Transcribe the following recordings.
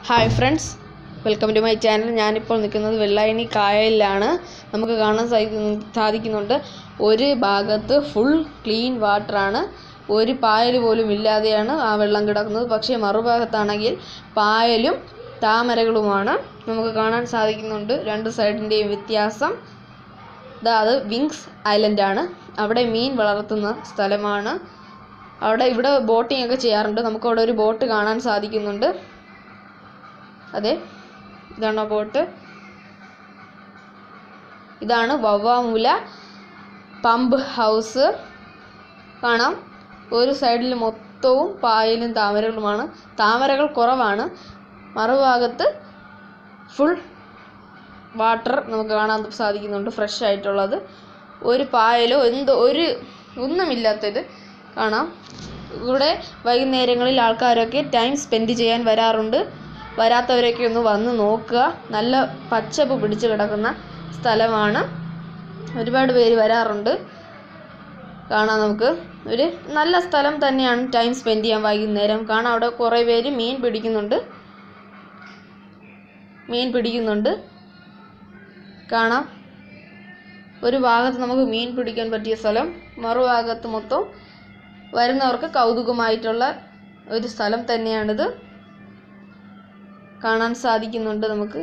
Hi friends, welcome to my channel. ഞാനിപ്പോൾ നിൽക്കുന്നത് വെള്ളായണി കായലിലാണ്. നമുക്ക് കാണാൻ സാധിക്കുന്നുണ്ട് ഒരു ഭാഗത്ത് ഫുൾ ക്ലീൻ വാട്ടറാണ്. ഒരു പായൽ പോലും ഇല്ലാതെയാണ് ആ വെള്ളം കിടക്കുന്നത്. പക്ഷേ മറുഭാഗത്താണെങ്കിൽ പായലും താമരകളുമാണ് നമുക്ക് കാണാൻ സാധിക്കുന്നുണ്ട്. രണ്ട് സൈഡിൻ്റെയും വ്യത്യാസം. അത് വിങ്സ് ഐലൻഡാണ്. അവിടെ മീൻ വളർത്തുന്ന സ്ഥലമാണ്. ഇവിടെ ബോട്ടിംഗ് ഒക്കെ ചെയ്യാറുണ്ട്. നമുക്കവിടെ ഒരു ബോട്ട് കാണാൻ സാധിക്കുന്നുണ്ട്. അതെ, ഇതാണ് ബോട്ട്. ഇതാണ് വവ്വാമൂല പമ്പ് ഹൗസ്. കാണാം, ഒരു സൈഡിൽ മൊത്തവും പായലും താമരകളുമാണ്. താമരകൾ കുറവാണ്. മറുഭാഗത്ത് ഫുൾ വാട്ടർ നമുക്ക് കാണാൻ സാധിക്കുന്നുണ്ട്, ഫ്രഷ് ആയിട്ടുള്ളത്. ഒരു പായലോ ഒന്നുമില്ലാത്തത് കാണാം. ഇവിടെ വൈകുന്നേരങ്ങളിൽ ആൾക്കാരൊക്കെ ടൈം സ്പെൻഡ് ചെയ്യാൻ വരാറുണ്ട്. വരാത്തവരൊക്കെ ഒന്ന് വന്ന് നോക്കുക. നല്ല പച്ചപ്പ് പിടിച്ച് കിടക്കുന്ന സ്ഥലമാണ്. ഒരുപാട് പേര് വരാറുണ്ട്. കാണാം, നമുക്ക് ഒരു നല്ല സ്ഥലം തന്നെയാണ് ടൈം സ്പെൻഡ് ചെയ്യാൻ വൈകുന്നേരം. കാണാം, അവിടെ കുറേ പേര് മീൻ പിടിക്കുന്നുണ്ട്. കാണാം, ഒരു ഭാഗത്ത് നമുക്ക് മീൻ പിടിക്കാൻ പറ്റിയ സ്ഥലം, മറുഭാഗത്ത് മൊത്തം വരുന്നവർക്ക് കൗതുകമായിട്ടുള്ള ഒരു സ്ഥലം തന്നെയാണിത്. കാണാൻ സാധിക്കുന്നുണ്ട് നമുക്ക്.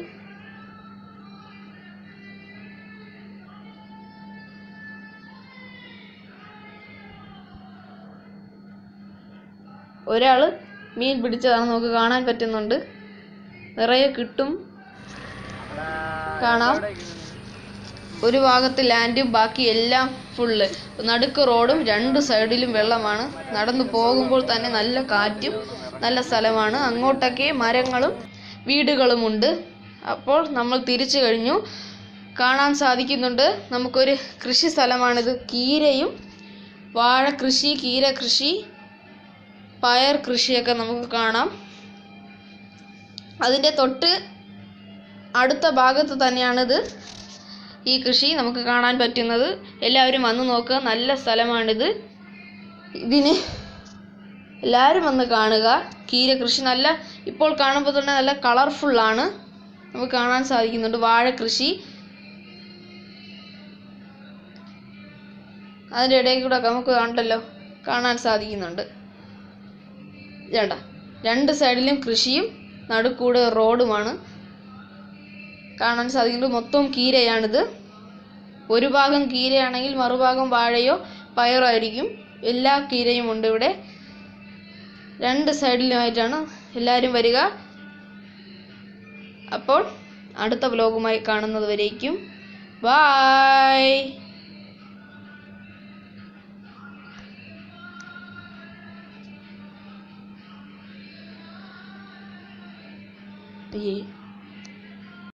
ഒരാൾ മീൻ പിടിച്ചതാണ് നമുക്ക് കാണാൻ പറ്റുന്നുണ്ട്. നിറയെ കിട്ടും. കാണാം, ഒരു ഭാഗത്ത് ലാൻഡും ബാക്കി എല്ലാം ഫുള്ള്. നടുക്ക് റോഡും രണ്ട് സൈഡിലും വെള്ളമാണ്. നടന്നു പോകുമ്പോൾ തന്നെ നല്ല കാറ്റും നല്ല സ്ഥലമാണ്. അങ്ങോട്ടൊക്കെ മരങ്ങളും വീടുകളുമുണ്ട്. അപ്പോൾ നമ്മൾ തിരിച്ചു കഴിഞ്ഞു. കാണാൻ സാധിക്കുന്നുണ്ട് നമുക്കൊരു കൃഷി സ്ഥലമാണിത്. കീരയും വാഴ കൃഷി, കീര കൃഷി, പയർ കൃഷിയൊക്കെ നമുക്ക് കാണാം. അതിൻ്റെ തൊട്ട് അടുത്ത ഭാഗത്ത് തന്നെയാണിത് ഈ കൃഷി നമുക്ക് കാണാൻ പറ്റുന്നത്. എല്ലാവരും വന്ന് നോക്കുക, നല്ല സ്ഥലമാണിത്. ഇതിന് എല്ലാവരും വന്ന് കാണുക. കീര കൃഷി ഇപ്പോൾ കാണുമ്പോൾ തന്നെ നല്ല കളർഫുള്ളാണ്, നമുക്ക് കാണാൻ സാധിക്കുന്നുണ്ട്. വാഴ കൃഷി, അതിൻ്റെ ഇടയിൽ കൂടെ നമുക്ക് കാണാൻ സാധിക്കുന്നുണ്ട്. രണ്ട് സൈഡിലും കൃഷിയും നടുക്കൂടെ റോഡുമാണ് കാണാൻ സാധിക്കുന്നത്. മൊത്തം കീരയാണിത്. ഒരു ഭാഗം കീരയാണെങ്കിൽ മറുഭാഗം വാഴയോ പയറോ ആയിരിക്കും. എല്ലാ കീരയും ഉണ്ട് ഇവിടെ. രണ്ട് സൈഡിലുമായിട്ടാണ്. എല്ലാവരും വരിക. അപ്പോൾ അടുത്ത വ്ലോഗുമായി കാണുന്നത് വരേക്കും ബൈ.